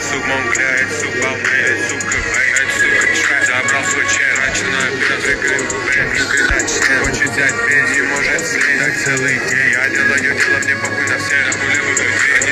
суп монгляет, суп волнеет, суп кэпэйт, сука чай. Забрал свой чай, начинаю перезыгрывать бэйт. Хочет взять пень, не может слить. Так целый день, я делаю дело, мне похуй на всех. Я хули выключить.